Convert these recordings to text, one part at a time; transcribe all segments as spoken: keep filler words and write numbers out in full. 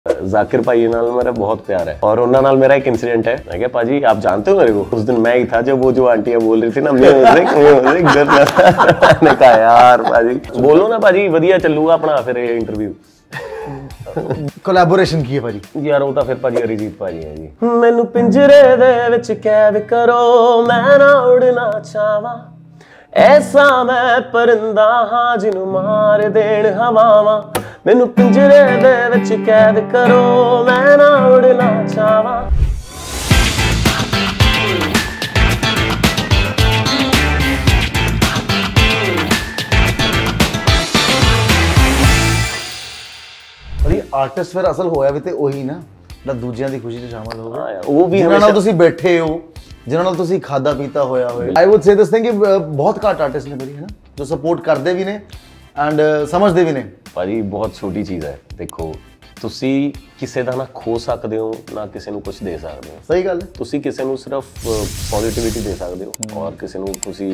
जाकिर भाई नाल मेरा बहुत प्यार है और उन्होंने नाल मेरा एक इंसिडेंट है। मैं क्या पाजी आप जानते हो मेरे को? उस दिन मैं ही था जब वो जो आंटियां बोल रही थी ना म्यूजिक म्यूजिक मैंने कहा यार पाजी बोलो ना पाजी वधिया चलूगा अपना फिर इंटरव्यू कोलैबोरेशन की है भाजी यार वो तो फिर भाजी अरिजीत भाजी है जी। मैनू पिंजरे दे विच कैद करो मैं ना उड़ना चाहवा ऐसा मैं परिंदा हाँ जिन्नू मार देण हवावां मैनू पिंजरे दे विच कैद करो मैं ना उड़ना चाहवा। आर्टिस्ट फिर असल होया भी ते ओही ना ਜਿਹੜਾ ਦੂਜਿਆਂ ਦੀ ਖੁਸ਼ੀ 'ਚ ਸ਼ਾਮਲ ਹੋ ਗਏ ਉਹ ਵੀ ਜਿਨ੍ਹਾਂ ਨਾਲ ਤੁਸੀਂ ਬੈਠੇ ਹੋ ਜਿਨ੍ਹਾਂ ਨਾਲ ਤੁਸੀਂ ਖਾਦਾ ਪੀਤਾ ਹੋਇਆ ਹੋਵੇ। ਆਈ ਵੁੱਡ ਸੇ ਦਿਸ ਥਿੰਗ ਕਿ ਬਹੁਤ ਘੱਟ ਆਰਟਿਸਟ ਨੇ ਬੜੀ ਹੈ ਨਾ ਜੋ ਸਪੋਰਟ ਕਰਦੇ ਵੀ ਨੇ ਐਂਡ ਸਮਝਦੇ ਵੀ ਨੇ। ਭਾਜੀ ਬਹੁਤ ਛੋਟੀ ਚੀਜ਼ ਹੈ ਦੇਖੋ ਤੁਸੀਂ ਕਿਸੇ ਦਾ ਨਾ ਖੋ ਸਕਦੇ ਹੋ ਨਾ ਕਿਸੇ ਨੂੰ ਕੁਝ ਦੇ ਸਕਦੇ ਹੋ। ਸਹੀ ਗੱਲ ਹੈ ਤੁਸੀਂ ਕਿਸੇ ਨੂੰ ਸਿਰਫ ਪੋਜ਼ਿਟਿਵਿਟੀ ਦੇ ਸਕਦੇ ਹੋ ਔਰ ਕਿਸੇ ਨੂੰ ਤੁਸੀਂ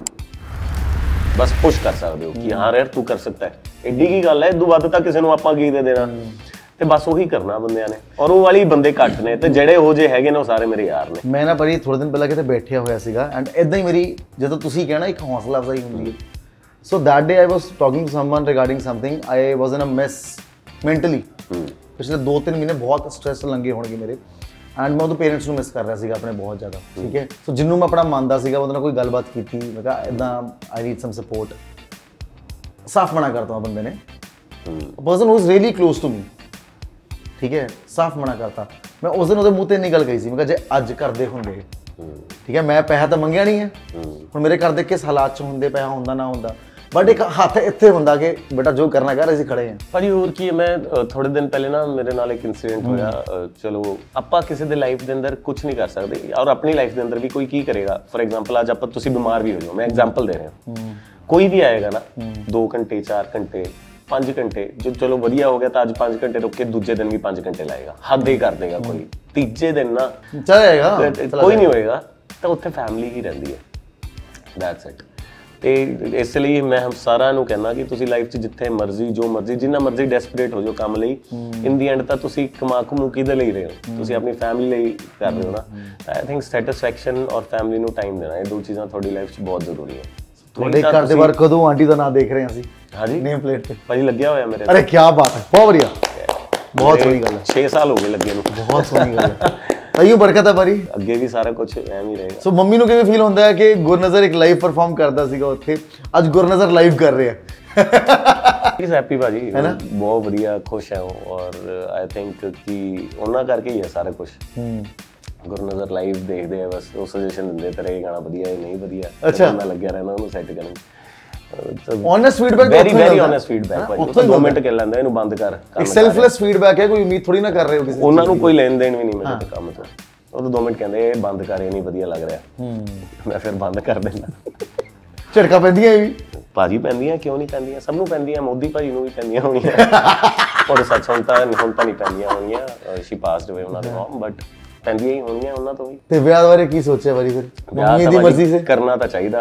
ਬਸ ਪੁਸ਼ ਕਰ ਸਕਦੇ ਹੋ ਕਿ ਹਾਂ ਯਾਰ ਤੂੰ ਕਰ ਸਕਦਾ ਹੈ। ਐਡੀ ਕੀ ਗੱਲ ਹੈ ਇਦੋਂ ਵੱਧ ਤਾਂ ਕਿਸੇ ਨੂੰ ਆਪਾਂ ਕੀ ਦੇ ਦੇਣਾ ਤੇ ਬਸ ਉਹੀ ਕਰਨਾ ਬੰਦਿਆਂ ਨੇ ਔਰ ਉਹ ਵਾਲੀ ਬੰਦੇ ਘੱਟ ਨੇ ਤੇ ਜਿਹੜੇ ਉਹ ਜੇ ਹੈਗੇ ਨੇ ਉਹ ਸਾਰੇ ਮੇਰੇ ਯਾਰ ਨੇ। ਮੈਂ ਨਾ ਬੜੀ ਥੋੜੇ ਦਿਨ ਪਹਿਲਾਂ ਕਿਤੇ ਬੈਠਿਆ ਹੋਇਆ ਸੀਗਾ ਐਂਡ ਇਦਾਂ ਹੀ ਮੇਰੀ ਜਦੋਂ ਤੁਸੀਂ ਕਹਿਣਾ ਇੱਕ ਹੌਸਲਾ ਅਫਜ਼ਾਈ ਹੁੰਦੀ ਹੈ so that day I was talking to someone regarding something I was in a mess mentally. ਪਿਛਲੇ ਦੋ ਤਿੰਨ ਮਹੀਨੇ ਬਹੁਤ ਸਟ੍ਰੈਸ ਲੰਘੇ ਹੋਣਗੇ ਮੇਰੇ ਐਂਡ ਮੈਂ ਉਹਦੇ ਪੇਰੈਂਟਸ ਨੂੰ ਮਿਸ ਕਰ ਰਿਹਾ ਸੀਗਾ ਆਪਣੇ ਬਹੁਤ ਜ਼ਿਆਦਾ ਠੀਕ ਹੈ। ਸੋ ਜਿਹਨੂੰ ਮੈਂ ਆਪਣਾ ਮੰਨਦਾ ਸੀਗਾ ਉਹਦੇ ਨਾਲ ਕੋਈ ਗੱਲਬਾਤ ਕੀਤੀ ਮੈਂ ਕਿਹਾ ਇੱਦਾਂ ਆਈ ਨੀਡ ਸਮ ਸਪੋਰਟ ਸਾਫ਼ ਮਨਾ ਕਰਤਾ ਬੰਦੇ ਨੇ person who is really close to me ਠੀਕ ਹੈ ਸਾਫ਼ ਮਨਾ ਕਰਤਾ। ਮੈਂ ਉਸ ਦਿਨ ਉਹਦੇ ਮੂੰਹ ਤੇ ਇੰਨੀ ਗੱਲ ਕਹੀ ਸੀ ਮੈਂ ਕਿਹਾ ਜੇ ਅੱਜ ਕਰਦੇ ਹੁੰਦੇ ਠੀਕ ਹੈ ਮੈਂ ਪੈਸਾ ਤਾਂ ਮੰਗਿਆ ਨਹੀਂ ਹੈ ਹੁਣ ਮੇਰੇ ਘਰ ਦੇ ਕਿਸ ਹਾਲਾਤ 'ਚ ਹੁੰਦੇ ਪੈਸਾ ਹੁੰਦਾ ਨਾ ਹੁੰਦਾ ਬਟ ਇੱਕ ਹੱਥ ਇੱਥੇ ਹੁੰਦਾ ਕਿ ਬੇਟਾ ਜੋ ਕਰਨਾ ਕਰ ਅਸੀਂ ਖੜੇ ਹਾਂ। ਭਾਜੀ ਹੋਰ ਕੀ ਮੈਂ ਥੋੜੇ ਦਿਨ ਪਹਿਲੇ ਨਾ ਮੇਰੇ ਨਾਲ ਇੱਕ ਇਨਸੀਡੈਂਟ ਹੋਇਆ ਚਲੋ ਆਪਾਂ ਕਿਸੇ ਦੇ ਲਾਈਫ ਦੇ ਅੰਦਰ ਕੁਝ ਨਹੀਂ ਕਰ ਸਕਦੇ ਔਰ ਆਪਣੀ ਲਾਈਫ ਦੇ ਅੰਦਰ ਵੀ ਕੋਈ ਕੀ ਕਰੇਗਾ। ਫੋਰ ਐਗਜ਼ਾਮਪਲ ਅੱਜ ਆਪਾਂ ਤੁਸੀਂ ਬਿਮਾਰ ਵੀ ਹੋ ਜਾਓ ਮੈਂ ਐਗਜ਼ਾਮਪਲ ਦੇ ਰਿਹਾ ਕੋਈ ਵੀ ਆਏਗਾ ਨਾ ਦੋ ਘੰਟੇ ਚਾਰ ਘੰਟੇ ਪੰਜ ਘੰਟੇ ਜੋ ਚਲੋ ਵਧੀਆ ਹੋ ਗਿਆ ਤਾਂ ਅੱਜ ਪੰਜ ਘੰਟੇ ਰੁਕ ਕੇ ਦੂਜੇ ਦਿਨ ਵੀ ਪੰਜ ਘੰਟੇ ਲਾਏਗਾ ਹੱਦ ਹੀ ਕਰ ਦੇਗਾ ਕੋਈ ਤੀਜੇ ਦਿਨ ਨਾ ਚਲੇਗਾ ਕੋਈ ਨਹੀਂ ਹੋਏਗਾ ਤਾਂ ਉੱਥੇ ਫੈਮਿਲੀ ਹੀ ਰਹਿੰਦੀ ਹੈ ਦੈਟਸ ਇਟ। ਤੇ ਇਸ ਲਈ ਮੈਂ ਹਮ ਸਾਰਿਆਂ ਨੂੰ ਕਹਿੰਦਾ ਕਿ ਤੁਸੀਂ ਲਾਈਫ 'ਚ ਜਿੱਥੇ ਮਰਜ਼ੀ ਜੋ ਮਰਜ਼ੀ ਜਿੰਨਾ ਮਰਜ਼ੀ ਡੈਸਪਰੇਟ ਹੋ ਜਾਓ ਕੰਮ ਲਈ ਇਨ ਦੀ ਐਂਡ ਤਾਂ ਤੁਸੀਂ ਕਮਾ ਕਮੂ ਕਿਹਦੇ ਲਈ ਰਹੇ ਹੋ ਤੁਸੀਂ ਆਪਣੀ ਫੈਮਿਲੀ ਲਈ ਕਰ ਰਹੇ ਹੋ ਨਾ। ਆਈ ਥਿੰਕ ਸੈਟਿਸਫੈਕਸ਼ਨ ਔਰ ਫੈਮਿਲੀ ਨੂੰ ਟਾਈਮ ਦੇਣਾ ਇਹ ਦੋ ਚੀਜ਼ਾਂ ਤੁਹਾਡੀ ਲਾਈਫ 'ਚ ਬਹੁਤ ਜ਼ਰੂਰੀ ਹੈ। ਤੁਹਾਡੇ ਘਰ ਦੇ ਬਾਹਰ ਕਦੋਂ ਆਂਟੀ ਦਾ ਨਾਮ ਦੇਖ ਰਹੇ ਹਾਂ ਅਸੀਂ ਹਾਂਜੀ ਨੇਮ ਪਲੇਟ ਤੇ ਭਾਜੀ ਲੱਗਿਆ ਹੋਇਆ ਮੇਰੇ ਅਰੇ ਕੀ ਬਾਤ ਹੈ ਬਹੁਤ ਵਧੀਆ ਬਹੁਤ ਸੋਹਣੀ ਗੱਲ ਹੈ ਛੇ ਸਾਲ ਹੋ ਗਏ ਲੱਗੇ ਨੂੰ ਬਹੁਤ ਸੋਹਣੀ ਗੱਲ ਹੈ ਅਈਓ ਬਰਕਤ ਹੈ ਬਾਰੀ ਅੱਗੇ ਵੀ ਸਾਰਾ ਕੁਝ ਐਵੇਂ ਹੀ ਰਹੇਗਾ। ਸੋ ਮੰਮੀ ਨੂੰ ਕਿਵੇਂ ਫੀਲ ਹੁੰਦਾ ਹੈ ਕਿ ਗੁਰਨਜ਼ਰ ਇੱਕ ਲਾਈਵ ਪਰਫਾਰਮ ਕਰਦਾ ਸੀਗਾ ਉੱਥੇ ਅੱਜ ਗੁਰਨਜ਼ਰ ਲਾਈਵ ਕਰ ਰਿਹਾ ਇਸ ਹੈਪੀ ਭਾਜੀ ਹੈ ਨਾ ਬਹੁਤ ਵਧੀਆ ਖੁਸ਼ ਹੈ ਔਰ ਆਈ ਥਿੰਕ ਕਿ ਉਹਨਾਂ ਕਰਕੇ ਹੀ ਹੈ ਸਾਰਾ ਕੁਝ। ਗੁਰਨਜ਼ਰ ਲਾਈਵ ਦੇਖਦੇ ਆ ਬਸ ਉਹ ਸੁਜੈਸ਼ਨ ਦਿੰਦੇ ਤੇਰਾ ਇਹ ਗਾਣਾ ਵਧੀਆ ਹੈ ਨਹੀਂ ਵਧੀਆ ਅੱਛਾ ਮੈਂ ਲੱਗਿਆ ਰਹਿਣਾ ਉਹਨੂੰ ਸੈੱਟ ਕਰਨ honest feedback very very honest feedback ਭਾਈ ਉਹ ਦੋ ਮਿੰਟ ਕਰ ਲੈਂਦਾ ਇਹਨੂੰ ਬੰਦ ਕਰ ਇੱਕ ਸੈਲਫਲੈਸ ਫੀਡਬੈਕ ਹੈ ਕੋਈ ਉਮੀਦ ਥੋੜੀ ਨਾ ਕਰ ਰਹੇ ਹੋ ਕਿਸੇ ਉਹਨਾਂ ਨੂੰ ਕੋਈ ਲੈਣ ਦੇਣ ਵੀ ਨਹੀਂ ਮੇਰੇ ਕੰਮ ਤੋਂ ਉਹ ਦੋ ਮਿੰਟ ਕਹਿੰਦੇ ਇਹ ਬੰਦ ਕਰ ਇਹ ਨਹੀਂ ਵਧੀਆ ਲੱਗ ਰਿਹਾ ਮੈਂ ਫਿਰ ਬੰਦ ਕਰ ਦਿੰਦਾ। ਝਟਕਾ ਪੈਂਦੀਆਂ ਵੀ ਭਾਜੀ ਪੈਂਦੀਆਂ ਕਿਉਂ ਨਹੀਂ ਪੈਂਦੀਆਂ ਸਭ ਨੂੰ ਪੈਂਦੀਆਂ ਮੋਦੀ ਭਾਜੀ ਨੂੰ ਵੀ ਪੈਂਦੀਆਂ ਹੋਣੀਆਂ ਔਰ ਸੱਚ ਹੁਣ ਤਾਂ ਹੁਣ ਤਾਂ ਨਹੀਂ ਪੈਂਦੀਆਂ ਹੋਣੀਆਂ ਸ਼ੀ ਪਾਸਡ ਅਵੇ ਉਹਨਾਂ ਦੇ ਮਮ ਬਟ ਪੈਂਦੀਆਂ ਹੀ ਹੋਣੀਆਂ ਉਹਨਾਂ ਤੋਂ ਵੀ। ਤੇ ਵਿਆਹ ਬਾਰੇ ਕੀ ਸੋਚਿਆ ਵਾਰੀ ਫਿਰ ਮੰਮੀ ਦੀ ਮਰਜ਼ੀ ਸੇ ਕਰਨਾ ਤਾਂ ਚਾਹੀਦਾ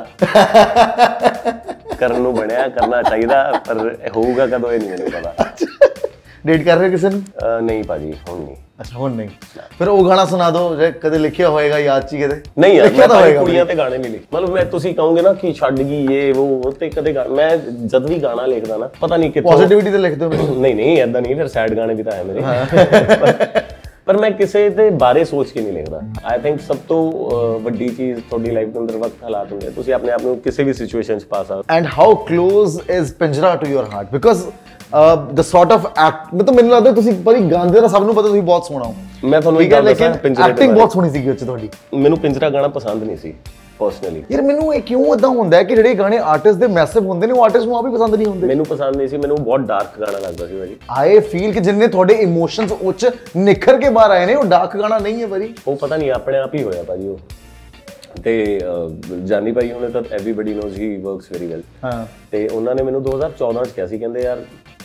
ਕਰਨ ਨੂੰ ਬਣਿਆ ਕਰਨਾ ਚਾਹੀਦਾ ਪਰ ਹੋਊਗਾ ਕਦੋਂ ਇਹ ਨਹੀਂ ਮੈਨੂੰ ਪਤਾ। ਡੇਟ ਕਰ ਰਹੇ ਕਿਸੇ ਨੂੰ ਨਹੀਂ ਭਾਜੀ ਹੁਣ ਨਹੀਂ। ਅੱਛਾ ਹੁਣ ਨਹੀਂ ਫਿਰ ਉਹ ਗਾਣਾ ਸੁਣਾ ਦਿਓ ਜੇ ਕਦੇ ਲਿਖਿਆ ਹੋਏਗਾ ਯਾਦ ਚ ਕਿਤੇ ਨਹੀਂ ਯਾਰ ਮੈਂ ਤਾਂ ਕੁੜੀਆਂ ਤੇ ਗਾਣੇ ਨਹੀਂ ਲਿਖ ਮਤਲਬ ਮੈਂ ਤੁਸੀਂ ਕਹੋਗੇ ਨਾ ਕਿ ਛੱਡ ਗਈ ਇਹ ਉਹ ਤੇ ਕਦੇ ਮੈਂ ਜਦ ਵੀ ਗਾਣਾ ਲਿਖਦਾ ਨਾ ਪਤਾ ਨਹੀਂ ਕਿੱਥੋਂ ਪੋਜ਼ਿਟਿਵਿਟੀ ਤੇ ਲਿਖਦੇ ਹੋ ਨਹੀਂ ਨਹੀਂ ਏਦਾਂ ਨਹੀਂ ਫਿਰ ਸੈਡ ਗਾਣੇ ਵੀ ਤਾਂ ਹੈ ਮੇਰੇ ਪਰ ਮੈਂ ਕਿਸੇ ਦੇ ਬਾਰੇ ਸੋਚ ਕੇ ਨਹੀਂ ਲਿਖਦਾ। ਆਈ ਥਿੰਕ ਸਭ ਤੋਂ ਵੱਡੀ ਚੀਜ਼ ਤੁਹਾਡੀ ਲਾਈਫ ਦੇ ਅੰਦਰ ਵਕਤ ਹਾਲਾਤ ਹੁੰਦੇ ਤੁਸੀਂ ਆਪਣੇ ਆਪ ਨੂੰ ਕਿਸੇ ਵੀ ਸਿਚੁਏਸ਼ਨ 'ਚ ਪਾ ਸਕਦੇ। ਐਂਡ ਹਾਊ ਕਲੋਜ਼ ਇਜ਼ ਪਿੰਜਰਾ to your heart because the sort of act ਮਤਲਬ ਮੈਨੂੰ ਲੱਗਦਾ ਤੁਸੀਂ ਬੜੀ ਗਾਉਂਦੇ ਨਾ ਸਭ ਨੂੰ ਪਤਾ ਤੁਸੀਂ ਬਹੁਤ ਸੋਹਣਾ ਹੋ। ਮੈਂ ਤੁਹਾਨੂੰ ਇਹ ਗੱਲ ਦੱਸਾਂ ਪਿੰਜਰੇ ਐਕਟਿੰਗ ਬਹੁਤ ਸੋਹਣੀ ਸੀਗੀ ਉੱਚ ਤੁਹਾਡੀ। ਮੈਨੂੰ ਪਿੰਜਰਾ ਗਾਣਾ ਪਸੰਦ ਨਹੀਂ ਸੀ ਪਰਸਨਲੀ ਯਾਰ ਮੈਨੂੰ ਇਹ ਕਿਉਂ ਇਦਾਂ ਹੁੰਦਾ ਹੈ ਕਿ ਜਿਹੜੇ ਗਾਣੇ ਆਰਟਿਸਟ ਦੇ ਮੈਸਿਵ ਹੁੰਦੇ ਨੇ ਉਹ ਆਰਟਿਸਟ ਨੂੰ ਆਪ ਹੀ ਪਸੰਦ ਨਹੀਂ ਹੁੰਦੇ। ਮੈਨੂੰ ਪਸੰਦ ਨਹੀਂ ਸੀ ਮੈਨੂੰ ਬਹੁਤ ਡਾਰਕ ਗਾਣਾ ਲੱਗਦਾ ਸੀ ਭਾਜੀ। ਆਈ ਫੀਲ ਕਿ ਜਿੰਨੇ ਤੁਹਾਡੇ ਇਮੋਸ਼ਨਸ ਉੱਚ ਨਿਖਰ ਕੇ ਬਾਹਰ ਆਏ ਨੇ ਉਹ ਡਾਰਕ ਗਾਣਾ ਨਹੀਂ ਹੈ ਭਾਜੀ। ਉਹ ਪਤਾ ਨਹੀਂ ਆਪਣੇ ਆਪ ਹੀ ਹੋਇਆ ਭਾਜੀ ਉਹ ਤੇ ਜਾਨੀ ਭਾਈ ਉਹਨੇ ਤਾਂ everybody knows he works very well ਹਾਂ ਤੇ ਉਹਨਾਂ ਨੇ ਮੈਨੂੰ ਦੋ ਹਜ਼ਾਰ ਚੌਦਾਂ 'ਚ ਕਿਹਾ ਸੀ ਕਹਿੰਦੇ ਯਾਰ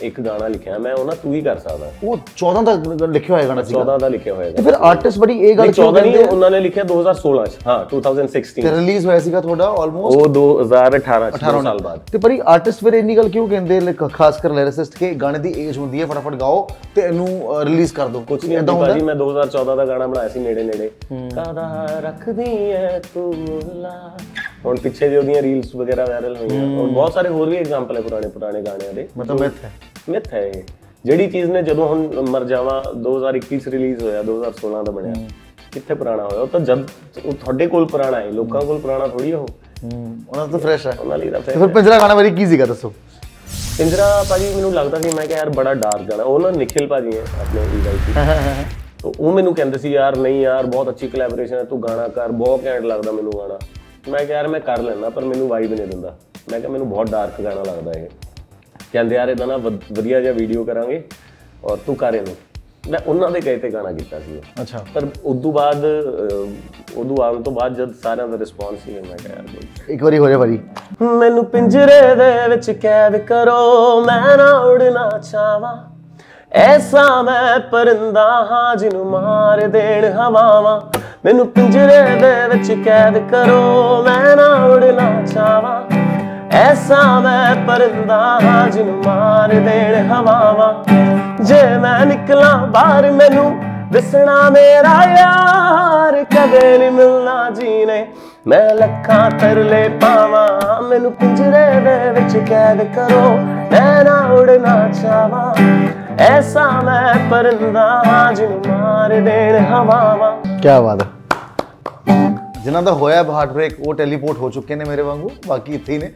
ਇੱਕ ਗਾਣਾ ਲਿਖਿਆ ਮੈਂ ਉਹ ਨਾ ਤੂੰ ਹੀ ਕਰ ਸਕਦਾ। ਉਹ ਚੌਦਾਂ ਦਾ ਲਿਖਿਆ ਹੋਇਆ ਗਾਣਾ ਸੀ, ਚੌਦਾਂ ਦਾ ਲਿਖਿਆ ਹੋਇਆ। ਤੇ ਫਿਰ ਆਰਟਿਸਟ ਬੜੀ ਇਹ ਗੱਲ ਚੌਦਾਂ ਨਹੀਂ, ਉਹਨਾਂ ਨੇ ਲਿਖਿਆ ਦੋ ਹਜ਼ਾਰ ਸੋਲਾਂ ਚ। ਹਾਂ ਦੋ ਹਜ਼ਾਰ ਸੋਲਾਂ ਤੇ ਰਿਲੀਜ਼ ਹੋਇਆ ਸੀਗਾ ਤੁਹਾਡਾ ਆਲਮੋਸਟ ਉਹ ਦੋ ਹਜ਼ਾਰ ਅਠਾਰਾਂ ਚ, ਦੋ ਸਾਲ ਬਾਅਦ। ਤੇ ਪਰ ਆਰਟਿਸਟ ਫਿਰ ਇੰਨੀ ਗੱਲ ਕਿਉਂ ਕਹਿੰਦੇ, ਖਾਸ ਕਰ ਲਿਰਿਸਿਸਟ, ਕਿ ਗਾਣੇ ਦੀ ਏਜ ਹੁੰਦੀ ਹੈ ਫਟਾਫਟ ਗਾਓ ਤੇ ਇਹਨੂੰ ਰਿਲੀਜ਼ ਕਰ ਦਿਓ? ਕੁਝ ਨਹੀਂ ਏਦਾਂ ਹੁੰਦਾ ਜੀ। ਮੈਂ ਦੋ ਹਜ਼ਾਰ ਚੌਦਾਂ ਦਾ ਗਾਣਾ ਬਣਾਇਆ ਸੀ ਨੇੜੇ ਨੇੜੇ, ਕਾਦਾ ਰੱਖਦੀ ਐ ਤੂੰ ਲਾ। ਹੁਣ ਪਿੱਛੇ ਜਿਹੇ ਉਹਦੀਆਂ ਰੀਲਸ ਵਗੈਰਾ ਵਾਇਰਲ ਹੋਈਆਂ, ਔਰ ਬਹੁਤ ਸਾਰੇ ਹੋਰ ਵੀ ਐਗਜ਼ਾਮਪਲ ਹੈ ਪੁਰਾਣੇ ਪੁਰਾਣੇ ਗਾਣਿਆਂ ਦੇ। ਮਤਲਬ ਮਿਥ ਹੈ, ਮਿਥ ਹੈ ਇਹ ਜਿਹੜੀ ਚੀਜ਼ ਨੇ। ਜਦੋਂ ਹੁਣ ਮਰ ਜਾਵਾਂ ਦੋ ਹਜ਼ਾਰ ਇੱਕੀ ਚ ਰਿਲੀਜ਼ ਹੋਇਆ, ਦੋ ਹਜ਼ਾਰ ਸੋਲਾਂ ਦਾ ਬਣਿਆ, ਕਿੱਥੇ ਪੁਰਾਣਾ ਹੋਇਆ? ਉਹ ਤਾਂ ਜਦ ਉਹ ਤੁਹਾਡੇ ਕੋਲ ਪੁਰਾਣਾ ਹੈ, ਲੋਕਾਂ ਕੋਲ ਪੁਰਾਣਾ ਥੋੜੀ ਉਹ। ਉਹਨਾਂ ਦਾ ਫਰੈਸ਼ ਹੈ, ਉਹਨਾਂ ਲਈ ਤਾਂ ਫਿਰ ਪਿੰਜਰਾ ਗਾਣਾ ਵਾਰੀ ਕੀ ਸੀਗਾ ਦੱਸੋ? ਪਿੰਜਰਾ ਭਾਜੀ ਮੈਨੂੰ ਲੱਗਦਾ ਸੀ, ਮੈਂ ਕਿਹਾ ਯਾਰ ਬੜਾ ਡਾਰਕ ਗਾਣਾ। ਉਹ ਨਾ ਨਿਖਿਲ ਭਾਜੀ ਹੈ ਆਪਣੇ ਈਵਾਈ, ਉਹ ਮੈਨੂੰ ਕਹਿੰਦੇ ਸੀ ਯਾਰ ਨਹੀਂ ਯਾਰ ਬਹੁਤ ਅੱਛੀ ਕੋਲੈਬੋਰੇਸ਼ਨ ਹੈ, ਤੂੰ ਗਾਣਾ ਕਰ, ਬਹੁਤ ਘੈਂਟ ਲੱਗਦਾ ਮੈਨੂੰ ਗਾਣਾ। ਮੈਂ ਕਿਹਾ ਯਾਰ ਮੈਂ ਕਰ ਲੈਣਾ, ਪਰ ਮੈਨੂੰ ਵਾਈਬ ਨਹੀਂ ਦਿੰਦਾ। ਮੈਂ ਕਿਹਾ ਮੈਨੂੰ ਬਹੁਤ ਡਾਰਕ ਗਾਣਾ ਲੱਗਦਾ ਇਹ। ਕਹਿੰਦੇ ਯਾਰ ਇਹਦਾ ਨਾ ਵਧੀਆ ਜਿਹਾ ਵੀਡੀਓ ਕਰਾਂਗੇ ਔਰ ਤੂੰ ਕਰ ਇਹਨੂੰ। ਮੈਂ ਉਹਨਾਂ ਦੇ ਕਹੇ ਤੇ ਗਾਣਾ ਕੀਤਾ ਸੀ। ਅੱਛਾ। ਪਰ ਉਦੋਂ ਬਾਅਦ ਉਦੋਂ ਆਉਣ ਤੋਂ ਬਾਅਦ ਜਦ ਸਾਰਿਆਂ ਦਾ ਰਿਸਪੌਂਸ ਸੀ, ਮੈਂ ਕਿਹਾ ਯਾਰ ਇੱਕ ਵਾਰੀ ਹੋ ਜਾ ਭਾਜੀ। ਮੈਨੂੰ ਪਿੰਜਰੇ ਦੇ ਵਿੱਚ ਕੈਦ ਕਰੋ, ਮੈਂ ਨਾ ਉੜਨਾ ਚਾਹਾਂ, ਐਸਾ ਮੈਂ ਪਰਿੰਦਾ ਹਾਂ ਜਿਹਨੂੰ ਮਾਰ ਦੇਣ ਹਵਾਵਾਂ। ਮੈਨੂੰ ਪਿੰਜਰੇ ਦੇ ਵਿੱਚ ਕੈਦ ਕਰੋ, ਮੈਂ ਨਾ ਉੜਨਾ ਚਾਹਾਂ, ਐਸਾ ਮੈਂ ਪਰਿੰਦਾ ਹਾਂ ਜਿਹਨੂੰ ਮਾਰ ਦੇਣ ਹਵਾਵਾਂ। ਜੇ ਮੈਂ ਨਿਕਲਾਂ ਬਾਹਰ ਮੈਨੂੰ ਦਿਸਣਾ ਮੇਰਾ ਯਾਰ, ਕਦੇ ਨਹੀਂ ਮਿਲਣਾ ਜੀਨੇ ਮੈਂ ਲੱਖਾਂ ਤਰਲੇ ਪਾਵਾਂ। ਮੈਨੂੰ ਪਿੰਜਰੇ ਦੇ ਵਿੱਚ ਕੈਦ ਕਰੋ, ਮੈਂ ਨਾ ਉੜਨਾ ਚਾਹਾਂ, ਐਸਾ ਮੈਂ ਪਰਿੰਦਾ ਹਾਂ ਜਿਹਨੂੰ ਮਾਰ ਦੇਣ ਹਵਾਵਾਂ। ਕੀ ਬਾਤ ਹੈ। ਜਿਨ੍ਹਾਂ ਦਾ ਹੋਇਆ ਹਾਰਟ ਬ੍ਰੇਕ ਉਹ ਟੈਲੀਪੋਰਟ ਹੋ ਚੁੱਕੇ ਨੇ ਮੇਰੇ ਵਾਂਗੂ, ਬਾਕੀ ਇੱਥੇ ਹੀ ਨੇ।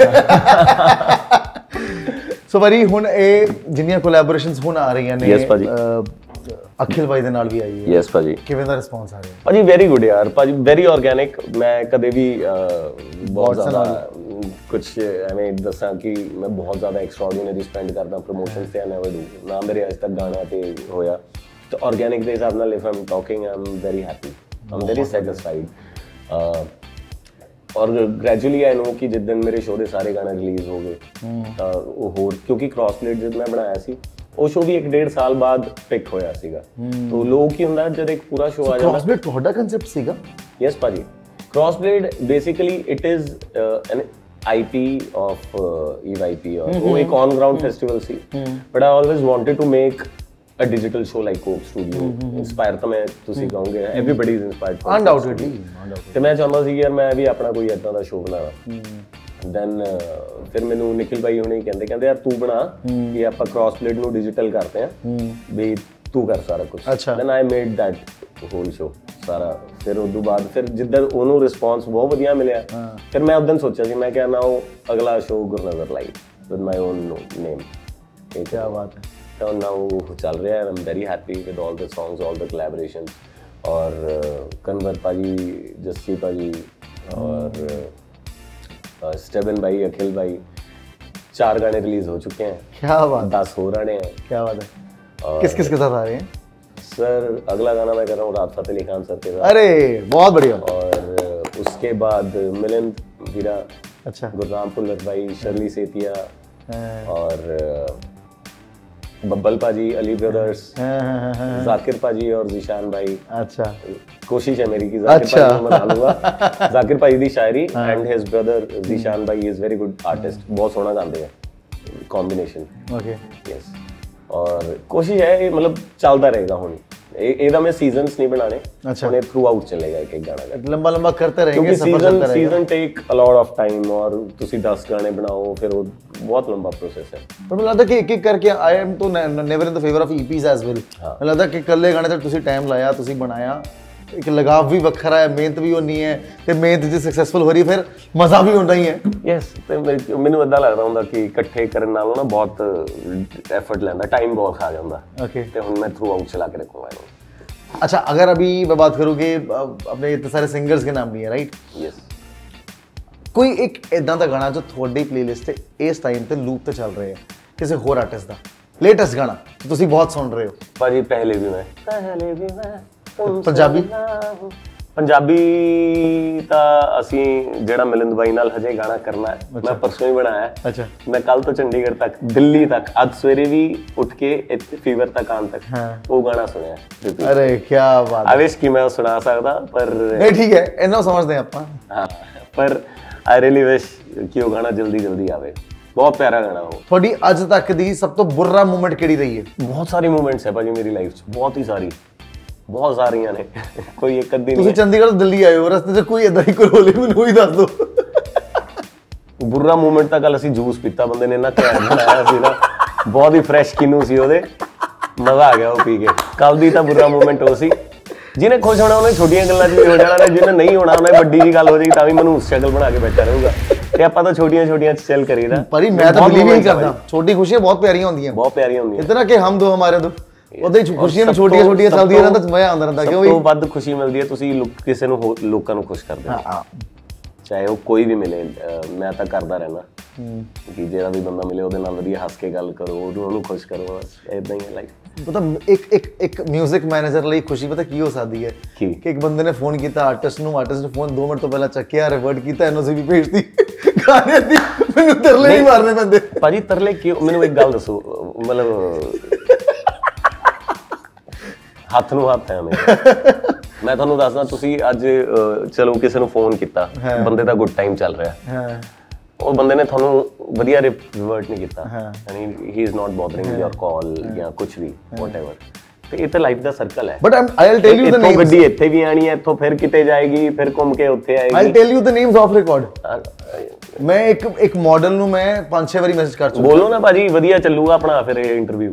ਸੋ ਭਾਜੀ ਹੁਣ ਇਹ ਜਿੰਨੀਆਂ ਕੋਲੈਬੋਰੇਸ਼ਨਸ ਹੁਣ ਆ ਰਹੀਆਂ ਨੇ, ਯੈਸ ਭਾਜੀ, ਅਖਿਲ ਭਾਈ ਦੇ ਨਾਲ ਵੀ ਆਈ ਹੈ। ਯੈਸ ਭਾਜੀ। ਕਿਵੇਂ ਦਾ ਰਿਸਪੌਂਸ ਆ ਰਿਹਾ ਭਾਜੀ? ਵੈਰੀ ਗੁੱਡ ਯਾਰ ਭਾਜੀ, ਵੈਰੀ ਆਰਗੈਨਿਕ। ਮੈਂ ਕਦੇ ਵੀ ਬਹੁਤ ਜ਼ਿਆਦਾ ਕੁਛ ਐਵੇਂ ਦੱਸਾਂ ਕਿ ਮੈਂ ਬਹੁਤ ਜ਼ਿਆਦਾ ਐਕਸਟਰਾਆਰਡੀਨਰੀ ਸਪੈਂਡ ਕਰਦਾ ਪ੍ਰਮੋਸ਼ਨਸ ਤੇ, ਨੈਵਰ ਡੂ ਨਾ ਮੇਰੇ ਅੱਜ ਤੱਕ ਗਾਣਾ ਤੇ ਹੋਇਆ। ਤਾਂ ਆਰਗੈਨਿਕ ਦੇ ਹਿਸਾਬ ਨਾਲ if I'm talking, I am very happy, I am very satisfied. ਔਰ ਗ੍ਰੈਜੂਅਲੀ ਆਈ ਨੋ ਕਿ ਜਿੱਦਣ ਮੇਰੇ ਸ਼ੋਅ ਦੇ ਸਾਰੇ ਗਾਣੇ ਰਿਲੀਜ਼ ਹੋ ਗਏ ਤਾਂ ਉਹ ਹੋਰ, ਕਿਉਂਕਿ ਕ੍ਰਾਸ ਪਲੇਟ ਜਦ ਮੈਂ ਬਣਾਇਆ ਸੀ ਉਹ ਸ਼ੋਅ ਵੀ ਇੱਕ ਡੇਢ ਸਾਲ ਬਾਅਦ ਪਿਕ ਹੋਇਆ ਸੀਗਾ। ਤਾਂ ਲੋਕ ਕੀ ਹੁੰਦਾ ਜਦ ਇੱਕ ਪੂਰਾ ਸ਼ੋਅ ਆ ਜਾਂਦਾ। ਕ੍ਰਾਸ ਪਲੇਟ ਤੁਹਾਡਾ ਕਨਸੈਪਟ ਸੀਗਾ? ਯੈਸ ਭਾਜੀ। Cross plate basically it is an IP of EYP. ਉਹ ਇੱਕ ਔਨ ਗਰਾਊਂਡ ਫੈਸਟੀਵਲ ਸੀ, but I always wanted to make a digital show like Coke Studio। inspire ਤਾਂ ਮੈਂ ਤੁਸੀਂ ਕਹੋਗੇ everybody is inspired from undoubtedly। ਤੇ ਮੈਂ ਚਾਹੁੰਦਾ ਸੀ ਯਾਰ ਮੈਂ ਵੀ ਆਪਣਾ ਕੋਈ ਏਦਾਂ ਦਾ ਸ਼ੋਅ ਬਣਾਵਾਂ। ਦੈਨ ਫਿਰ ਮੈਨੂੰ ਨਿਖਿਲ ਭਾਈ ਹੁਣੇ ਕਹਿੰਦੇ ਕਹਿੰਦੇ ਯਾਰ ਤੂੰ ਬਣਾ ਕਿ ਆਪਾਂ ਕ੍ਰਾਸ ਪਲੇਟ ਨੂੰ ਡਿਜੀਟਲ ਕਰਦੇ ਆ ਵੀ ਤੂੰ ਕਰ ਸਾਰਾ ਕੁਝ। Then I made that whole show ਸਾਰਾ। ਫਿਰ ਉਦੋਂ ਬਾਅਦ ਫਿਰ ਜਿੱਦਾਂ ਉਹਨੂੰ ਰਿਸਪੌਂਸ ਬਹੁਤ ਵਧੀਆ ਮਿਲਿਆ, ਫਿਰ ਮੈਂ ਉਦੋਂ ਸੋਚਿਆ ਸੀ ਮੈਂ ਕਿਹਾ ਨਾ ਉਹ ਅਗਲਾ show Gurnazar live with my own name. ਇਹ ਕੀ ਬਾਤ ਹੈ। ਤਾਂ ਨਾਓ ਚੱਲ ਰਿਹਾ ਹੈ। I'm very happy with all the songs, all the collaborations. ਔਰ ਕਨਵਰ ਭਾਜੀ, ਜੱਸੀ ਭਾਜੀ ਔਰ स्टेबन भाई, अखिल भाई, चार गाने रिलीज हो चुके हैं। क्या बात। दस हो रहे हैं। क्या बात है। किस किस के साथ आ रहे हैं? सर अगला गाना मैं कर रहा हूँ राहत फ़तेह अली खान सर के साथ। अरे बहुत बढ़िया। और उसके बाद मिलिंद वीरा, अच्छा, गुरराम पुल्लत भाई, शर्ली सेतिया और बब्बल पाजी, अली ब्रदर्स, जाकिर पाजी और जीशान भाई। अच्छा, कोशिश है मेरी कि जाकिर अच्छा। पाजी को मना लूंगा। जाकिर पाजी दी शायरी एंड हिज ब्रदर जीशान भाई इज वेरी गुड आर्टिस्ट, बहुत सोहना गाते हैं कॉम्बिनेशन। Okay, yes. और कोशिश है मतलब चलता रहेगा हुन ਇਹਦਾ ਮੈਂ ਸੀਜ਼ਨਸ ਨਹੀਂ ਬਣਾਣੇ। अच्छा, ਉਹਨੇ ਥਰੂ ਆਊਟ ਚੱਲੇਗਾ ਇੱਕ ਇੱਕ ਗਾਣਾ, ਲੰਬਾ ਲੰਬਾ ਕਰਤੇ ਰਹੇਗੇ, ਕਿਉਂਕਿ season season take a lot of time ਔਰ ਤੁਸੀਂ ਦਸ ਗਾਣੇ ਬਣਾਓ ਫਿਰ ਉਹ ਬਹੁਤ ਲੰਬਾ ਪ੍ਰੋਸੈਸ ਹੈ। ਪਰ ਮੈਨੂੰ ਲੱਗਦਾ ਕਿ ਇੱਕ ਇੱਕ ਕਰਕੇ I am too never in the favour of EPs as well. ਮੈਨੂੰ ਲੱਗਦਾ ਕਿ ਇਕੱਲੇ ਗਾਣੇ ਤੇ ਤੁਸੀਂ ਟਾਈਮ ਲਾਇਆ, ਤੁਸੀਂ ਬਣਾਇਆ, ਇੱਕ ਲਗਾਵ ਵੀ ਵੱਖਰਾ ਹੈ, ਮਿਹਨਤ ਵੀ ਉਨੀ ਹੈ ਤੇ ਮਿਹਨਤ ਜੇ ਸਕਸੈਸਫੁਲ ਹੋ ਰਹੀ ਫਿਰ ਮਜ਼ਾ ਵੀ ਹੁੰਦਾ ਹੀ ਹੈ। ਯੈਸ, ਤੇ ਮੈਨੂੰ ਇਦਾਂ ਲੱਗਦਾ ਹੁੰਦਾ ਕਿ ਇਕੱਠੇ ਕਰਨ ਨਾਲੋਂ ਨਾ ਬਹੁਤ ਐਫਰਟ ਲੈਂਦਾ, ਟਾਈਮ ਬਹੁਤ ਖਾ ਜਾਂਦਾ। ओके, ਤੇ ਹੁਣ ਮੈਂ ਥਰੂ ਆਊਟ ਚਲਾ ਕੇ ਰੱਖੂੰਗਾ ਇਹਨੂੰ। अच्छा, अगर अभी मैं बात करूँ कि अपने इतने सारे सिंगर्स के नाम भी है, राइट? यस। कोई एक इदां दा गाना जो थोड़ी प्लेलिस्ट ते इस टाइम ते लूप ते चल रहे हैं किसी होर आर्टिस्ट दा, लेटेस्ट गाना जो तुम बहुत सुन रहे हो? भाजी पहले भी मैं पहले भी मैं पंजाबी ਪੰਜਾਬੀ ਤਾਂ ਅਸੀਂ ਜਿਹੜਾ ਮਿਲਨ ਬਾਈ ਨਾਲ ਹਜੇ ਗਾਣਾ ਕਰਨਾ ਹੈ, ਮੈਂ ਪਰਸੋਂ ਹੀ ਬਣਾਇਆ ਹੈ। ਅੱਛਾ, ਮੈਂ ਕੱਲ ਤੋਂ ਚੰਡੀਗੜ੍ਹ ਤੱਕ, ਦਿੱਲੀ ਤੱਕ, ਅੱਜ ਸਵੇਰੇ ਵੀ ਉੱਠ ਕੇ ਇੱਥੇ ਫੀਵਰ ਤੱਕ ਆਉਣ ਤੱਕ ਉਹ ਗਾਣਾ ਸੁਣਿਆ। ਅਰੇ ਕੀ ਬਾਤ। ਆਈ ਵਿਸ਼ ਕਿ ਮੈਂ ਉਹ ਸੁਣਾ ਸਕਦਾ, ਪਰ ਨਹੀਂ ਠੀਕ ਹੈ, ਇਹਨਾਂ ਸਮਝਦੇ ਆਪਾਂ। ਹਾਂ, ਪਰ ਆਈ ਰੀਅਲੀ ਵਿਸ਼ ਕਿ ਉਹ ਗਾਣਾ ਜਲਦੀ ਜਲਦੀ ਆਵੇ। ਬਹੁਤ ਪਿਆਰਾ ਗਾਣਾ ਉਹ। ਤੁਹਾਡੀ ਅੱਜ ਤੱਕ ਦੀ ਸਭ ਤੋਂ ਬੁਰਾ ਮੂਮੈਂਟ ਕਿਹੜੀ ਰਹੀ ਹੈ? ਬਹੁਤ ਸਾਰੀ ਮੂਮੈਂਟਸ ਹੈ ਭਾਜੀ ਮੇਰੀ ਲਾਈਫ 'ਚ, ਬਹੁਤ ਹੀ ਸਾਰੀ, ਬਹੁਤ ਸਾਰੀਆਂ ਨੇ, ਕੋਈ ਇੱਕ ਅੱਧੀ ਨਹੀਂ। ਤੁਸੀਂ ਚੰਡੀਗੜ੍ਹ ਤੋਂ ਦਿੱਲੀ ਆਏ ਹੋ, ਰਸਤੇ 'ਚ ਕੋਈ ਏਦਾਂ ਹੀ ਕੋਈ ਹੋਲੇ ਮੈਨੂੰ ਹੀ ਦੱਸ ਦਿਓ। ਬੁਰਾ ਮੂਮੈਂਟ ਤਾਂ ਕੱਲ ਅਸੀਂ ਜੂਸ ਪੀਤਾ, ਬੰਦੇ ਨੇ ਇੰਨਾ ਘੈਂਟ ਬਣਾਇਆ ਸੀ ਨਾ, ਬਹੁਤ ਹੀ ਫਰੈਸ਼ ਕਿਨੂੰ ਸੀ ਉਹਦੇ, ਮਜ਼ਾ ਆ ਗਿਆ ਉਹ ਪੀ ਕੇ। ਕੱਲ ਦੀ ਤਾਂ ਬੁਰਾ ਮੂਮੈਂਟ ਉਹ ਸੀ, ਜਿਹਨੇ ਖੁਸ਼ ਹੋਣਾ ਉਹਨੇ ਛੋਟੀਆਂ ਗੱਲਾਂ 'ਚ ਵੀ ਹੋ ਜਾਣਾ, ਜਿਹਨੇ ਨਹੀਂ ਹੋਣਾ ਉਹਨੇ ਵੱਡੀ ਜੀ ਗੱਲ ਹੋ ਜਾਏਗੀ ਤਾਂ ਵੀ ਮੈਨੂੰ ਸ਼ਕਲ ਬਣਾ ਕੇ ਬੈਠਾ ਰਹੂਗਾ। ਤੇ ਆਪਾਂ ਤਾਂ ਛੋਟੀਆਂ ਛੋਟੀਆਂ 'ਚ ਚੱਲ ਕਰੀਦਾ। ਪਰ ਮੈਂ ਤਾਂ ਬਿਲੀਵ ਨਹੀਂ ਕਰਦਾ, ਛੋਟੀ ਖੁਸ਼ੀਆਂ ਬਹੁਤ ਪਿਆਰੀਆਂ ਹੁੰਦੀਆਂ, ਬਹੁਤ ਪਿਆਰੀਆਂ ਹੁੰਦੀਆਂ। ਇਤਨਾ ਕਿ ਹਮ ਦੋ ਹਮਾਰੇ ਦੋ, ਉਹਦੇ ਖੁਸ਼ੀਆਂ ਵੀ ਛੋਟੀਆਂ ਛੋਟੀਆਂ ਚੱਲਦੀਆਂ ਰਹਿੰਦਾ ਤਾਂ ਮਜ਼ਾ ਆਉਂਦਾ ਰਹਿੰਦਾ। ਕਿਉਂ ਸਭ ਤੋਂ ਵੱਧ ਖੁਸ਼ੀ ਮਿਲਦੀ ਹੈ ਤੁਸੀਂ ਕਿਸੇ ਨੂੰ, ਲੋਕਾਂ ਨੂੰ ਖੁਸ਼ ਕਰਦੇ ਹੋ, ਚਾਹੇ ਉਹ ਕੋਈ ਵੀ ਮਿਲੇ। ਮੈਂ ਤਾਂ ਕਰਦਾ ਰਹਿਣਾ ਕਿ ਜਿਹੜਾ ਵੀ ਬੰਦਾ ਮਿਲੇ ਉਹਦੇ ਨਾਲ ਵਧੀਆ ਹੱਸ ਕੇ ਗੱਲ ਕਰੋ, ਉਹਨੂੰ ਖੁਸ਼ ਕਰੋ, ਬਸ ਏਦਾਂ ਹੀ ਹੈ ਲਾਈਫ। ਪਤਾ ਇੱਕ ਇੱਕ ਇੱਕ 뮤직 ਮੈਨੇਜਰ ਲਈ ਖੁਸ਼ੀ ਪਤਾ ਕੀ ਹੋ ਸਕਦੀ ਹੈ ਕਿ ਇੱਕ ਬੰਦੇ ਨੇ ਫੋਨ ਕੀਤਾ ਆਰਟਿਸਟ ਨੂੰ, ਆਰਟਿਸਟ ਨੇ ਫੋਨ ਦੋ ਮਿੰਟ ਤੋਂ ਪਹਿਲਾਂ ਚੱਕਿਆ, ਰਿਵਰਟ ਕੀਤਾ, ਐਨਓਸੀ ਵੀ ਭੇਜਤੀ, ਗਾਣੇ ਦੀ ਮੈਨੂੰ ਤਰਲੇ ਨਹੀਂ ਮਾਰਨੇ ਪੈਂਦੇ। ਭਾਜੀ ਤਰਲੇ ਕਿਉਂ? ਮੈਨੂੰ ਇੱਕ ਗੱਲ ਦੱਸੋ, ਮਤਲਬ ਹੱਥ ਨੂੰ ਹੱਥ ਹੈ ਮੇਰਾ। ਮੈਂ ਤੁਹਾਨੂੰ ਦੱਸਦਾ, ਤੁਸੀਂ ਅੱਜ ਚਲੋ ਕਿਸੇ ਨੂੰ ਫੋਨ ਕੀਤਾ, ਬੰਦੇ ਦਾ ਗੁੱਡ ਟਾਈਮ ਚੱਲ ਰਿਹਾ, ਉਹ ਬੰਦੇ ਨੇ ਤੁਹਾਨੂੰ ਵਧੀਆ ਰਿਵਰਟ ਨਹੀਂ ਕੀਤਾ, ਯਾਨੀ ਹੀ ਇਜ਼ ਨਾਟ ਬੋਦਰਿੰਗ ਯੋਰ ਕਾਲ ਜਾਂ ਕੁਝ ਵੀ ਵਾਟਐਵਰ। ਤੇ ਇਹ ਤਾਂ ਲਾਈਫ ਦਾ ਸਰਕਲ ਹੈ। But I will tell you the names. ਗੱਡੀ ਇੱਥੇ ਵੀ ਆਣੀ ਹੈ, ਇੱਥੋਂ ਫਿਰ ਕਿਤੇ ਜਾਏਗੀ, ਫਿਰ ਘੁੰਮ ਕੇ ਉੱਥੇ ਆਏਗੀ। I will tell you the names of record. ਮੈਂ ਇੱਕ ਇੱਕ ਮਾਡਲ ਨੂੰ ਮੈਂ ਪੰਜ ਛੇ ਵਾਰੀ ਮੈਸੇਜ ਕਰ ਚੁੱਕਾ। ਬੋਲੋ ਨਾ ਭਾਜੀ, ਵਧੀਆ ਚੱਲੂਗਾ ਆਪਣਾ ਫਿਰ ਇਹ ਇੰਟਰਵਿਊ।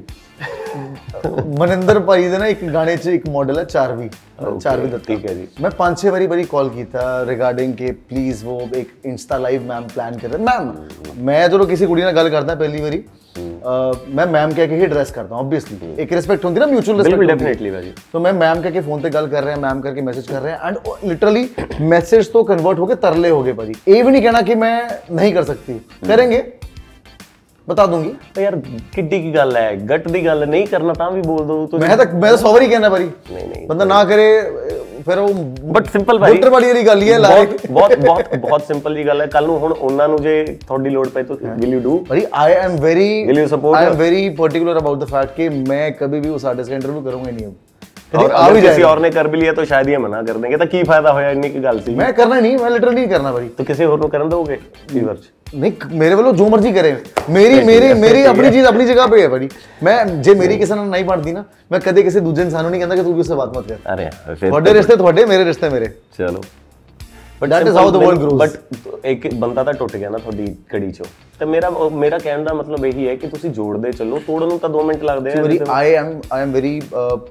ਮਨਿੰਦਰ ਭਾਈ ਦੇ ਨਾ ਇੱਕ ਗਾਣੇ 'ਚ ਇੱਕ ਮਾਡਲ ਹੈ ਚਾਰਵੀ, ਚਾਰਵੀ ਦਾ, ਠੀਕ ਹੈ ਜੀ। ਮੈਂ ਪੰਜ ਛੇ ਵਾਰੀ ਬੜੀ ਕਾਲ ਕੀਤਾ ਰਿਗਾਰਡਿੰਗ ਕਿ ਪਲੀਜ਼ ਉਹ ਇੱਕ ਇੰਸਟਾ ਲਾਈਵ ਮੈਮ ਪਲਾਨ ਕਰ ਰਹੇ। ਮੈਮ ਮੈਂ ਜਦੋਂ ਕਿਸੇ ਕੁੜੀ ਨਾਲ ਗੱਲ ਕਰਦਾ ਪਹਿਲੀ ਵਾਰੀ ਮੈਂ ਮੈਮ ਕਹਿ ਕੇ ਹੀ ਐਡਰੈਸ ਕਰਦਾ ਹੂੰ, ਆਬਵੀਅਸਲੀ ਇੱਕ ਰਿਸਪੈਕਟ ਹੁੰਦੀ ਨਾ, ਮਿਊਚੁਅਲ ਰਿਸਪੈਕਟ। ਡੈਫੀਨਿਟਲੀ ਭਾਜੀ। तो मैं मैम कह के फोन पे गल कर रहे हैं, मैम करके मैसेज कर रहे हैं, एंड लिटरली मैसेज तो कन्वर्ट हो गए तरले हो गए भाजी। ये भी नहीं कहना कि मैं नहीं कर सकती, करेंगे बता दूंगी। तो यार किड्डी की गल है, गट दी गल नहीं करना ता भी बोल दो। तो मैं तक मैं तो सौ बारी कहना भाई, नहीं नहीं बंदा ना करे ਫਿਰ ਉਹ ਬਟ ਸਿੰਪਲ ਭਾਈ ਮੋਟਰ ਵਾਲੀ ਵਾਲੀ ਗੱਲ ਹੀ ਹੈ। ਬਹੁਤ ਬਹੁਤ ਬਹੁਤ ਬਹੁਤ ਸਿੰਪਲ ਜੀ ਗੱਲ ਹੈ। ਕੱਲ ਨੂੰ ਹੁਣ ਉਹਨਾਂ ਨੂੰ ਜੇ ਤੁਹਾਡੀ ਲੋੜ ਪਏ ਤਾਂ ਵਿਲ ਯੂ ਡੂ? ਭਾਈ I am very will you support? I am very particular about the fact ਕਿ मैं कभी भी उस आर्टिस्ट का इंटरव्यू करूंगा ही नहीं। अब और अगर किसी और ने कर भी लिया तो शायद ये मना कर देंगे, तो की फायदा होया इतनी की गल सी। मैं करना नहीं, मैं लिटरली नहीं करना भाई। तो किसी और को करन दोगे फीवर च? नहीं, मेरे वालों जो मर्जी करे, मेरी मेरी मेरी अपनी चीज अपनी जगह पे है भाई। मैं जे मेरी किसी ने नहीं बनती ना, मैं कदे किसी दूसरे इंसान को नहीं कहता कि तू भी उससे बात मत कर। अरे फिर ਤੁਹਾਡੇ ਰਿਸ਼ਤੇ ਤੁਹਾਡੇ, ਮੇਰੇ ਰਿਸ਼ਤੇ ਮੇਰੇ। ਚਲੋ but that is how the world grows. ਬਟ ਇੱਕ ਬੰਦਾ ਤਾਂ ਟੁੱਟ ਗਿਆ ਨਾ ਤੁਹਾਡੀ ਕੜੀ ਚੋਂ, ਤੇ ਮੇਰਾ ਮੇਰਾ ਕਹਿਣ ਦਾ ਮਤਲਬ ਇਹੀ ਹੈ ਕਿ ਤੁਸੀਂ ਜੋੜਦੇ ਚੱਲੋ, ਤੋੜਨ ਨੂੰ ਤਾਂ ਦੋ ਮਿੰਟ ਲੱਗਦੇ ਆ। I am I am very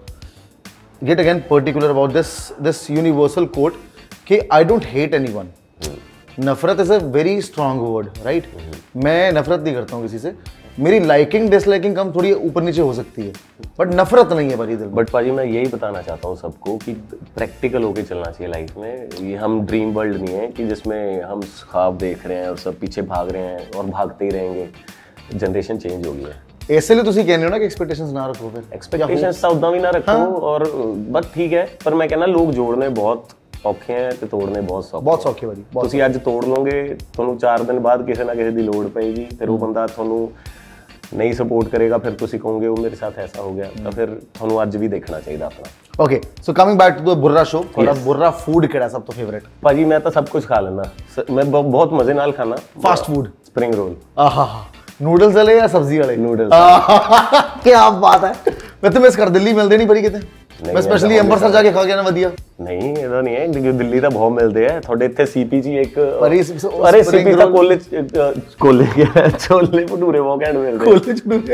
yet again particular about this this universal quote कि I don't hate anyone. नफरत is a very strong word, right? मैं नफरत नहीं करता हूँ किसी से, मेरी लाइकिंग डिसलाइकिंग कम थोड़ी ऊपर नीचे हो सकती है, बट नफरत नहीं है भाई दिल। बट पाजी मैं यही बताना चाहता हूँ सबको कि प्रैक्टिकल होके चलना चाहिए लाइफ में। ये हम ड्रीम वर्ल्ड नहीं है कि जिसमें हम ख्वाब देख रहे हैं और सब पीछे भाग रहे हैं और भागते ही रहेंगे। जनरेशन चेंज हो गई है, इसलिए ਤੁਸੀਂ ਕਹਿੰਦੇ ਹੋ ਨਾ ਕਿ ਐਕਸਪੈਕਟੇਸ਼ਨਸ ਨਾ ਰੱਖੋ। ਫਿਰ ਐਕਸਪੈਕਟੇਸ਼ਨਸ ਤਾਂ ਉਦਾਂ ਵੀ ਨਾ ਰੱਖੋ, ਔਰ ਬਸ ਠੀਕ ਹੈ। ਪਰ ਮੈਂ ਕਹਿੰਦਾ ਲੋਕ ਜੋੜਨੇ ਬਹੁਤ ਔਖੇ ਹੈ ਤੇ ਤੋੜਨੇ ਬਹੁਤ ਸੌਖੇ, ਬਹੁਤ ਸੌਖੇ ਭਾਜੀ। ਤੁਸੀਂ ਅੱਜ ਤੋੜ ਲਓਗੇ, ਤੁਹਾਨੂੰ ਚਾਰ ਦਿਨ ਬਾਅਦ ਕਿਸੇ ਨਾ ਕਿਸੇ ਦੀ ਲੋੜ ਪਏਗੀ, ਫਿਰ ਉਹ ਬੰਦਾ ਤੁਹਾਨੂੰ ਨਹੀਂ ਸਪੋਰਟ ਕਰੇਗਾ, ਫਿਰ ਤੁਸੀਂ ਕਹੋਗੇ ਉਹ ਮੇਰੇ ਸਾਥ ਐਸਾ ਹੋ ਗਿਆ। ਤਾਂ ਫਿਰ ਤੁਹਾਨੂੰ ਅੱਜ ਵੀ ਦੇਖਣਾ ਚਾਹੀਦਾ ਆਪਣਾ। Okay, so coming back to the Burra show, ਤੁਹਾਡਾ ਬੁर्रा ਫੂਡ ਕਿਹੜਾ ਸਭ ਤੋਂ ਫੇਵਰੇਟ? ਭਾਜੀ ਮੈਂ ਤਾਂ ਸਭ ਕੁਝ ਖਾ ਲੈਂਦਾ, ਮੈਂ ਬਹੁਤ ਮਜ਼ੇ ਨਾਲ ਖਾਣਾ। ਫਾਸਟ ਫੂਡ, ਸਪਰਿੰਗ ਰੋਲ, ਆਹਾ ਨੂਡਲਸ ਵਾਲੇ ਜਾਂ ਸਬਜ਼ੀ ਵਾਲੇ? ਨੂਡਲਸ। ਕੀ ਬਾਤ ਹੈ। ਮੈਂ ਤਾਂ ਮਿਸ ਕਰ, ਦਿੱਲੀ ਮਿਲਦੇ ਨਹੀਂ ਬੜੀ ਕਿਤੇ। ਮੈਂ ਸਪੈਸ਼ਲੀ ਅੰਮ੍ਰਿਤਸਰ ਜਾ ਕੇ ਖਾ ਗਿਆ ਨਾ ਵਧੀਆ। ਨਹੀਂ ਇਹਦਾ ਨਹੀਂ ਹੈ, ਦਿੱਲੀ ਤਾਂ ਬਹੁਤ ਮਿਲਦੇ ਆ। ਤੁਹਾਡੇ ਇੱਥੇ ਸੀਪੀ ਜੀ ਇੱਕ, ਅਰੇ ਸੀਪੀ ਤਾਂ ਕੋਲੇ ਕੋਲੇ ਛੋਲੇ ਭਟੂਰੇ ਬਹੁਤ ਘੈਂਟ ਮਿਲਦੇ। ਕੋਲੇ ਭਟੂਰੇ,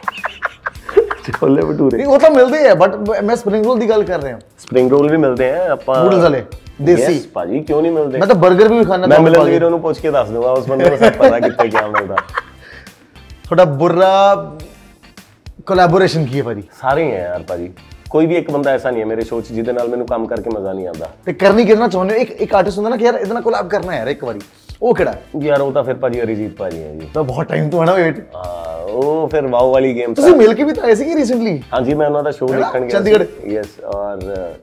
ਛੋਲੇ ਭਟੂਰੇ ਉਹ ਤਾਂ ਮਿਲਦੇ ਆ, ਬਟ ਮੈਂ ਸਪਰਿੰਗ ਰੋਲ ਦੀ ਗੱਲ ਕਰ ਰਿਹਾ। ਸਪਰਿੰਗ ਰੋਲ ਵੀ ਮਿਲਦੇ ਆ ਆਪਾਂ, ਨੂਡਲਸ ਵਾਲੇ ਦੇਸੀ। ਭਾਜੀ ਕਿਉਂ ਨਹੀਂ ਮਿਲਦੇ? ਮੈਂ ਤਾਂ 버ਗਰ ਵੀ ਖਾਣਾ। ਮੈਂ ਮਿਲਣ ਵੀਰੋ ਨੂੰ ਪੁੱਛ ਕੇ ਦੱਸ ਦੂੰਗਾ, ਉਸ ਬੰਦੇ ਨੂੰ ਸਭ ਪਤਾ ਕਿੱਥੇ ਕੀ ਮਿਲਦਾ। थोड़ा बुर्रा कोलैबोरेशन की है भाजी? सारे हैं यार भाजी, कोई भी एक बंदा ऐसा नहीं है मेरे शो च जिहदे नाल मैनूं काम करके मजा नहीं आता। ते करनी किहदे नाल चाहुंदे हो? एक एक आर्टिस्ट हुंदा ना कि यार इहदे नाल कोलैब करना है यार एक बारी, ਉਹ ਕਿਹੜਾ ਯਾਰ? ਉਹ ਤਾਂ ਫਿਰ ਭਾਜੀ ਅਰੀਜੀਤ ਭਾਜੀ ਹੈ ਜੀ। ਤਾਂ ਬਹੁਤ ਟਾਈਮ ਤੋਂ ਹੈ ਨਾ ਵੇਟ। ਹਾਂ, ਉਹ ਫਿਰ ਵਾਓ ਵਾਲੀ ਗੇਮ ਤੁਸੀਂ ਮਿਲ ਕੇ ਵੀ ਤਾਂ ਆਏ ਸੀ ਕਿ ਰੀਸੈਂਟਲੀ? ਹਾਂਜੀ, ਮੈਂ ਉਹਨਾਂ ਦਾ ਸ਼ੋਅ ਦੇਖਣ ਗਿਆ ਚੰਡੀਗੜ੍ਹ। ਯੈਸ, ਔਰ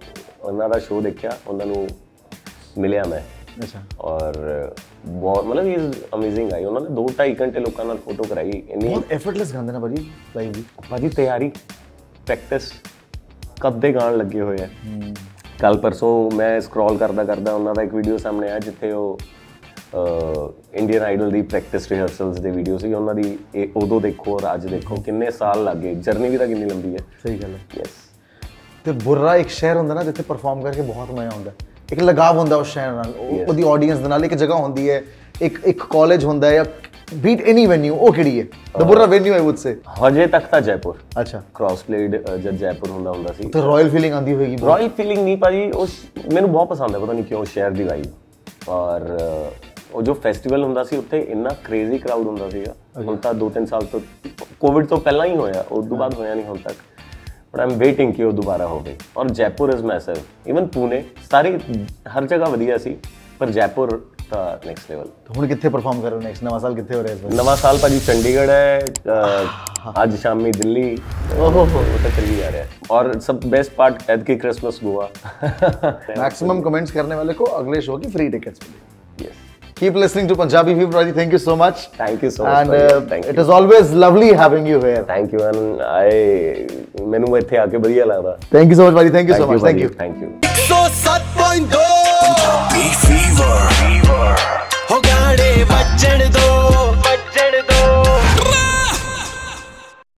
ਉਹਨਾਂ ਦਾ ਸ਼ੋਅ ਦੇਖਿਆ, ਉਹਨਾਂ ਨੂੰ ਮਿਲਿਆ ਮੈਂ। ਅੱਛਾ। ਔਰ ਬਹੁਤ ਮਤਲਬ ਹੀ ਇਜ਼ ਅਮੇਜ਼ਿੰਗ ਆਈ। ਉਹਨਾਂ ਨੇ ਦੋ ਢਾਈ ਘੰਟੇ ਲੋਕਾਂ ਨਾਲ ਫੋਟੋ ਕਰਾਈ। ਇੰਨੀ ਬਹੁਤ ਐਫਰਟਲੈਸ ਗਾਉਂਦੇ ਨੇ ਭਾਜੀ ਲਾਈਵ ਵੀ। ਭਾਜੀ ਤਿਆਰੀ, ਪ੍ਰੈਕਟਿਸ ਕਦ ਦੇ ਗਾਣ ਲੱਗੇ ਹੋਏ ਆ। ਕੱਲ ਪਰਸੋਂ ਮੈਂ ਸਕਰੋਲ ਕਰਦਾ ਕਰਦਾ ਉਹਨਾਂ ਦਾ ਇੱਕ ਵੀਡੀਓ ਸਾਹਮਣੇ ਆਇਆ ਜਿੱਥੇ ਉਹ ਇੰਡੀਅਨ ਆਈਡਲ ਦੀ ਪ੍ਰੈਕਟਿਸ ਰਿਹਰਸਲਸ ਦੇ ਵੀਡੀਓ ਸੀ ਉਹਨਾਂ ਦੀ। ਇਹ ਉਦੋਂ ਦੇਖੋ ਔਰ ਅੱਜ ਦੇਖੋ ਕਿੰਨੇ ਸਾਲ ਲੱਗ ਗਏ। ਜਰਨੀ ਵੀ ਤਾਂ ਕਿੰਨੀ ਲੰਬੀ ਹੈ। ਸਹੀ ਗੱਲ ਹੈ। ਯੈਸ। ਤੇ ਬੁਰਾ ਇੱਕ ਸ਼ਹਿਰ ਹੁੰਦਾ ਨਾ ਜਿੱਥੇ ਪਰਫਾਰਮ ਕਰਕੇ ਬਹੁਤ ਮਜ਼ਾ ਆਉਂਦਾ, ਇੱਕ ਲਗਾਵ ਹੁੰਦਾ ਉਸ ਸ਼ਹਿਰ ਨਾਲ, ਉਹਦੀ ਆਡੀਅנס ਦੇ ਨਾਲ। ਇੱਕ ਜਗ੍ਹਾ ਹੁੰਦੀ ਹੈ, ਇੱਕ ਇੱਕ ਕਾਲਜ ਹੁੰਦਾ ਹੈ ਜਾਂ ਬੀਟ ਐਨੀ ਵੈਨਿਊ, ਉਹ ਕਿਹੜੀ ਹੈ? ਦ ਬੁਰਾ ਵੈਨਿਊ ਆਈ ਵੁੱਡ ਸੇ। ਹਜੇ ਤੱਕ ਤਾਂ ਜੈਪੁਰ। ਅੱਛਾ। ਕ੍ਰਾਸ ਪਲੇਡ ਜਦ ਜੈਪੁਰ ਹੁੰਦਾ ਹੁੰਦਾ ਸੀ ਤੇ ਰਾਇਲ ਫੀਲਿੰਗ ਆਉਂਦੀ ਹੋਏਗੀ। ਰਾਇਲ ਫੀਲਿੰਗ ਨਹੀਂ ਭਾਜੀ, ਉਸ ਮੈਨੂੰ ਬਹੁਤ ਪਸੰਦ ਹੈ, ਪਤਾ ਨਹੀਂ ਕਿਉਂ ਸ਼ਹਿਰ ਦੀ ਵਾਈਬ। ਔਰ ਉਹ ਜੋ ਫੈਸਟੀਵਲ ਹੁੰਦਾ ਸੀ ਉੱਥੇ ਇੰਨਾ ਕ੍ਰੇਜ਼ੀ ਕਰਾਊਡ ਹੁੰਦਾ ਸੀਗਾ। ਹੁਣ ਤਾਂ ਦੋ ਤਿੰਨ ਸਾਲ ਤੋਂ, ਕੋਵਿਡ ਤੋਂ ਪਹਿਲਾਂ ਹੀ ਹੋਇਆ, ਉਸ ਤੋਂ ਬਾਅਦ ਹੋਇਆ ਨਹੀਂ ਹੁਣ ਤੱਕ। ਬਟ ਆਈ ਐਮ ਵੇਟਿੰਗ ਕਿ ਉਹ ਦੁਬਾਰਾ ਹੋਵੇ। ਔਰ Jaipur is massive, even Pune, ਸਾਰੇ ਹਰ ਜਗ੍ਹਾ ਵਧੀਆ ਸੀ, ਪਰ ਜੈਪੁਰ ਤਾਂ ਨੈਕਸਟ ਲੈਵਲ। ਹੁਣ ਕਿੱਥੇ ਪਰਫਾਰਮ ਕਰ ਰਹੇ ਹੋ ਨੈਕਸਟ? ਨਵਾਂ ਸਾਲ ਕਿੱਥੇ ਹੋ ਰਿਹਾ ਇਸ ਵਾਰ? ਨਵਾਂ ਸਾਲ ਭਾਜੀ ਚੰਡੀਗੜ੍ਹ ਹੈ, ਅੱਜ ਸ਼ਾਮੀ ਦਿੱਲੀ। ਓਹੋ ਹੋ, ਉਹ ਤਾਂ ਚੱਲੀ ਜਾ ਰਿਹਾ ਹੈ। और सब बेस्ट पार्ट ऐद की क्रिसमस गोवा। मैक्सिमम कमेंट्स करने वाले को अगले शो की फ्री टिकट्स मिलेंगे। Yes. Keep listening to Punjabi Fever, Raji. Thank you so much. Thank you so much. And uh, Thank it you. is always lovely having you here. Thank you, and I मैंने ਇੱਥੇ ਆ ਕੇ ਵਧੀਆ ਲੱਗਦਾ। Thank you so much, Raji. Thank you so much. Thank you. Thank you. one oh seven point two Punjabi Fever।